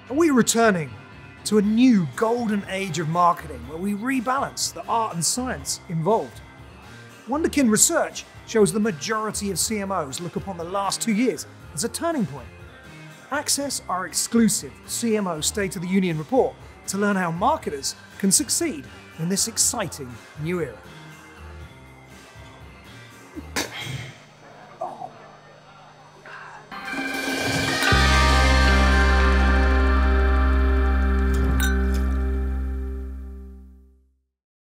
Are we returning to a new golden age of marketing where we rebalance the art and science involved? Wunderkind research shows the majority of CMOs look upon the last 2 years as a turning point. Access our exclusive CMO State of the Union report to learn how marketers can succeed in this exciting new era.